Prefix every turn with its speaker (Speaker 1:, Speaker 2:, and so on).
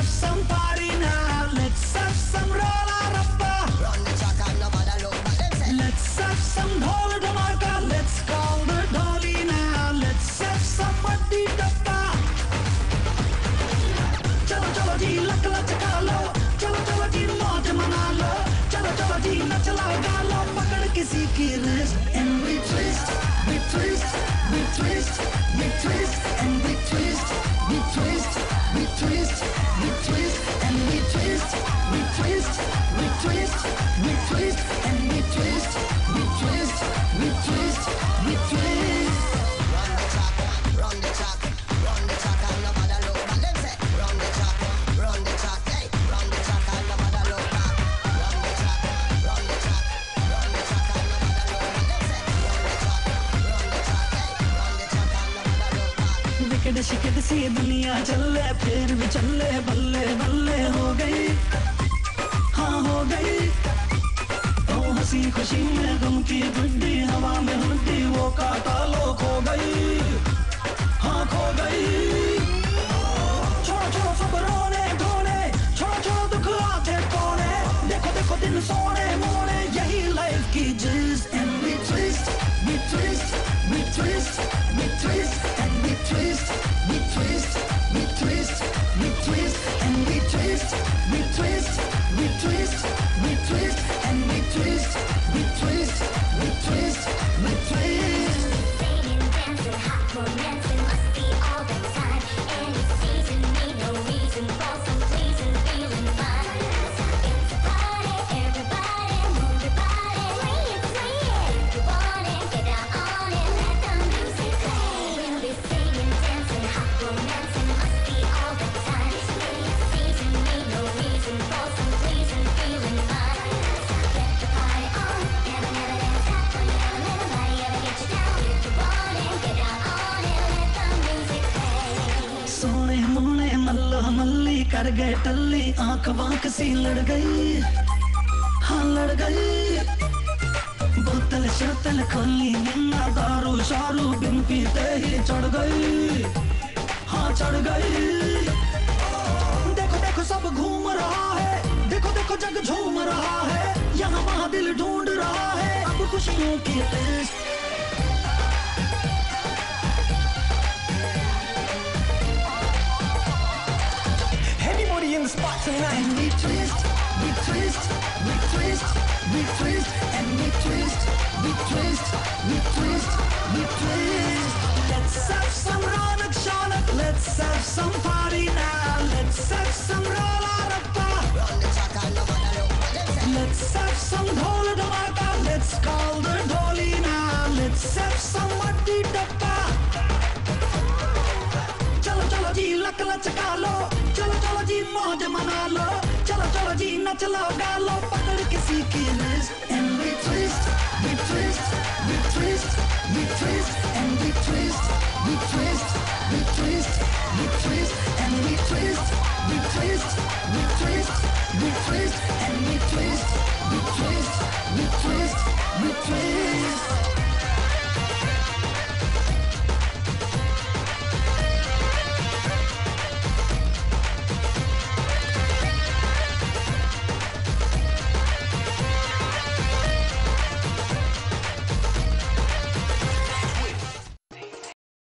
Speaker 1: have some party now. Let's have some rolla rappa.
Speaker 2: Run the track and nobody look back. Them say,
Speaker 1: Let's have some dhol dhamaka. Let's call the dolly now. Let's have some muddy dappa. Chalo chalo ji lak lachka lo. Chalo chalo ji मौज मना लो. चलो चलो जी नच लगा लो. पकड़ किसी की wrist and we twist, we twist, we twist, we twist and we twist, we twist, we twist, we twist and we twist, we twist, we twist, we twist and we twist, we twist, we twist, we twist.
Speaker 2: run the track, run the track, run the track and nobody look back. Them say, run the track, hey, run the track and nobody look back. Run the track, run the track, run the track and nobody look back. Them say, run the track, hey, run the track and nobody look back.
Speaker 1: Wicket शिकेट सी दुनिया चले फिर भी चले बल्ले बल्ले हो गई, हाँ हो गई। तो हंसी खुशी में गम की गुड्डी हवा में हुड्डी वो काटा लो खो गई, हाँ खो गई। छोड़ो छोड़ो सब रोने धोने, छोड़ो छोड़ो दुख आते कोने, देखो देखो दिन सोने मोने, यही लाइफ की जिस। And we twist, we twist, we twist, we twist and we twist, we twist, we twist, we twist and we twist, we twist, we twist, we twist and we twist, we twist, we twist, we twist.
Speaker 3: Singing, dancing, hot romancing must be all the time. Any season, need no reason for some pleasing, feeling fine. It's a party, everybody move your body, swing it, if you want it, get down on it, let the music play. We'll be singing, dancing, hot romancing must be all the time. Any season, need no reason for some pleasing, feeling fine. Get the party on, never never dance hot when you don't let nobody ever get you down. If you want it, get down on it, let the music play.
Speaker 1: सोने मोने मल्लो मल्ली कर गए टल्ली, आंख वांख सी लड़ गई, हाँ लड़ गई। बोतल शोतल खोली निन्ना दारू शारू बिन पीते ही चढ़ गई, हाँ चढ़ गई। देखो देखो सब घूम रहा है, देखो देखो जग झूम रहा है, यहाँ वहाँ दिल ढूंढ रहा है अब खुशियों की list.
Speaker 4: Everybody in the spot tonight.
Speaker 1: And we twist, we twist, we twist, we twist, and we twist, we twist, we twist, we twist. Let's have some ronak shanak, let's have some party now. Let's have some rolla rappa.
Speaker 2: Run the track and nobody look back. Them say,
Speaker 1: Let's have some dhol dhamaka. Let's call the dolly now. Let's have some muddy dappa. चलो चलो जी luck लचका लो, चलो चलो जी मौज मना लो, चलो चलो जी नच लगा लो। पकड़ किसी की wrist and we twist, we twist, we twist, we twist and we twist, we twist, we twist, we twist and we twist, we twist, we twist, we twist and we twist, we twist, we twist, we twist.